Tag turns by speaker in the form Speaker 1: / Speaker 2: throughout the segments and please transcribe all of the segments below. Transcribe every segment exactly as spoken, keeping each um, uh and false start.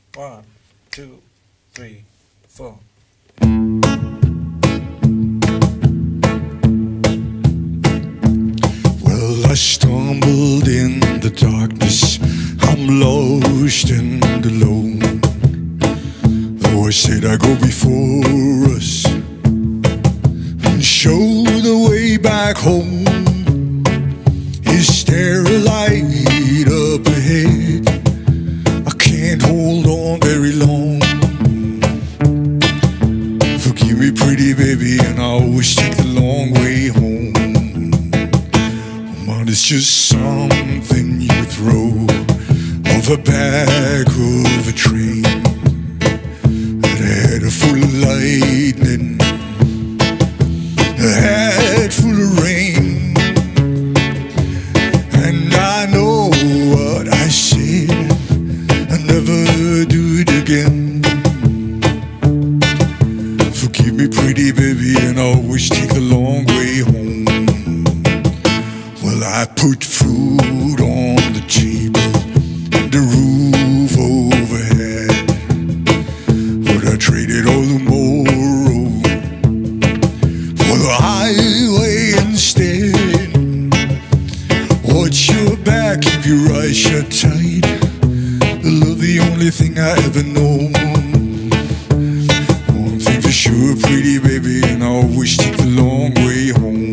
Speaker 1: One, two, three, four.
Speaker 2: Well, I stumbled in the darkness, I'm lost and alone. Though I said I'd go before us and show the way back home. Is there a light up ahead? I can't hold on very long. Forgive me, pretty baby, and I always take the long way home. But it's just something you throw off the back of a train that had a full of lightning, a hat full of rain. And I know what I said, I'll never do it again. Forgive me, pretty baby, and I always take the long way home. Well, I put food on the table and the roof overhead, but I traded all tomorrow for the highway instead. Watch your back, keep your eyes shut tight. Love, the only thing I ever know. One thing for sure, pretty baby, and I always take the long way home.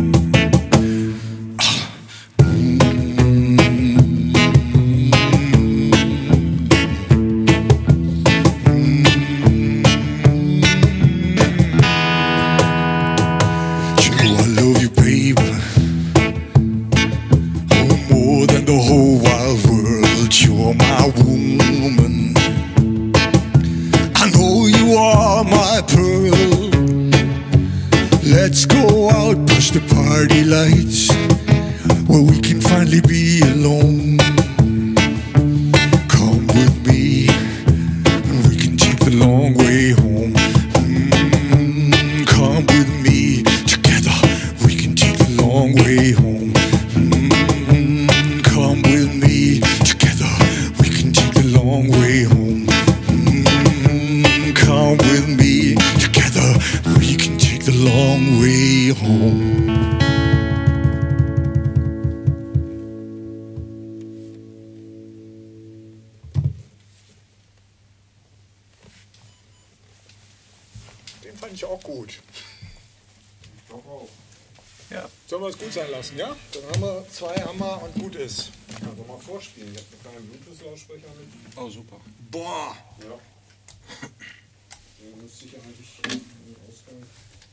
Speaker 2: The whole wide world, you're my woman. I know you are my pearl. Let's go out past the party lights, where we can finally be alone. Come with me, and we can take the long way home. Mm, come with me, together we can take the long way home. Come with me, together we can take the long way home. Mm, come with me, together we can take the long way home.
Speaker 1: Den fand ich auch gut.
Speaker 3: Ich glaube auch.
Speaker 1: Ja. Sollen wir es gut sein lassen, ja? Dann haben wir zwei Hammer und gut ist.
Speaker 3: Ja, soll mal vorspielen. Ich habe einen kleinen Bluetooth-Lautsprecher mit.
Speaker 1: Oh, super. Boah!
Speaker 3: Ja. Den müsste ich ja eigentlich im Ausgang.